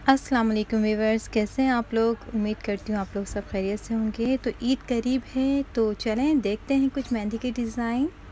अस्सलाम वालेकुम व्यूअर्स, कैसे हैं आप लोग। उम्मीद करती हूँ आप लोग सब खैरियत से होंगे। तो ईद करीब है तो चलें देखते हैं कुछ मेहंदी के डिज़ाइन।